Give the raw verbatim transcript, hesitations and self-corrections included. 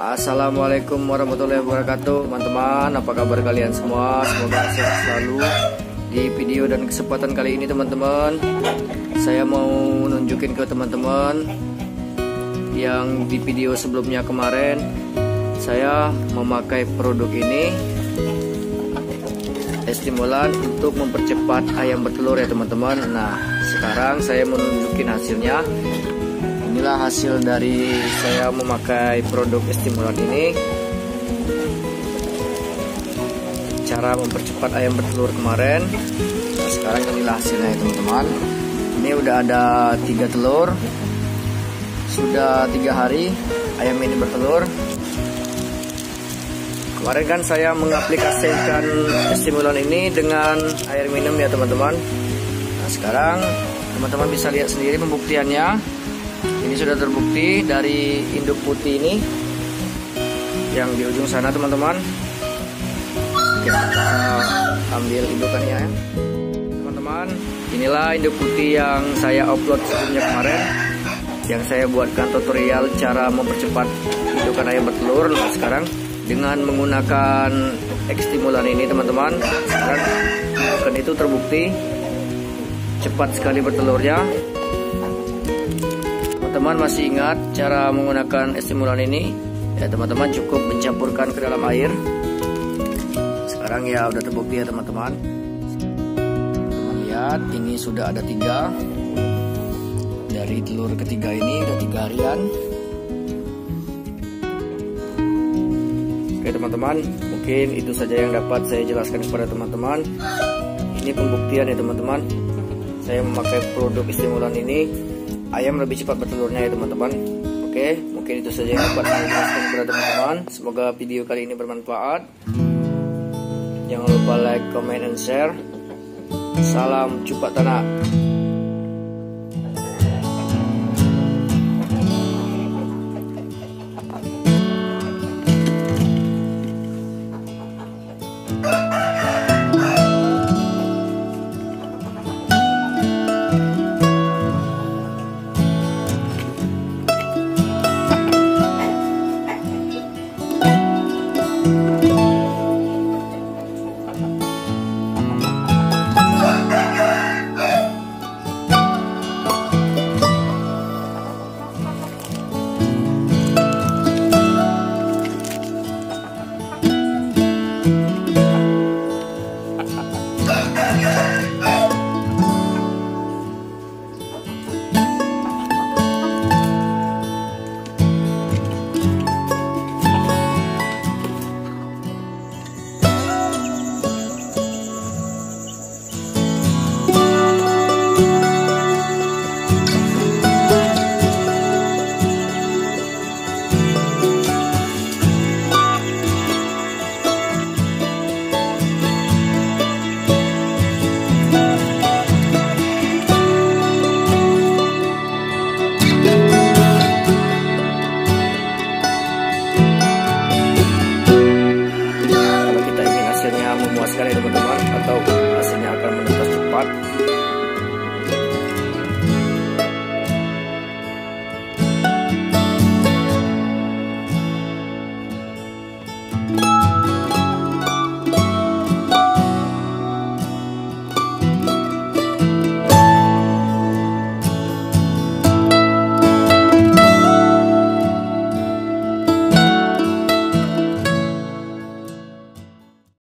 Assalamualaikum warahmatullahi wabarakatuh, teman-teman. Apa kabar kalian semua? Semoga sehat selalu. Di video dan kesempatan kali ini, teman-teman, saya mau nunjukin ke teman-teman yang di video sebelumnya kemarin saya memakai produk ini, stimulan untuk mempercepat ayam bertelur ya teman-teman. Nah, sekarang saya mau nunjukin hasilnya. Inilah hasil dari saya memakai produk stimulan ini. Cara mempercepat ayam bertelur kemarin. Nah, sekarang inilah hasilnya ya teman-teman. Ini udah ada tiga telur. Sudah tiga hari ayam ini bertelur. Kemarin kan saya mengaplikasikan stimulan ini dengan air minum ya teman-teman. Nah, sekarang teman-teman bisa lihat sendiri pembuktiannya. Ini sudah terbukti dari induk putih ini yang di ujung sana teman-teman. Oke, kita ambil indukannya ya teman-teman. Inilah induk putih yang saya upload sebelumnya kemarin, yang saya buatkan tutorial cara mempercepat indukan ayam bertelur. Nah, sekarang dengan menggunakan stimulan ini teman-teman, sekarang indukan itu terbukti cepat sekali bertelurnya. Teman-teman masih ingat cara menggunakan stimulan ini? Ya teman-teman, cukup mencampurkan ke dalam air. Sekarang ya udah terbukti ya teman-teman. Teman lihat, ini sudah ada tiga. Dari telur ketiga ini udah tiga harian. Oke teman-teman, mungkin itu saja yang dapat saya jelaskan kepada teman-teman. Ini pembuktian ya teman-teman. Saya memakai produk stimulan ini, ayam lebih cepat bertelurnya ya teman-teman. Oke, mungkin itu saja yang dapat saya jelaskan kepada teman-teman. Semoga video kali ini bermanfaat. Jangan lupa like, comment, and share. Salam Cupak Tanah. Memuaskan ya teman-teman.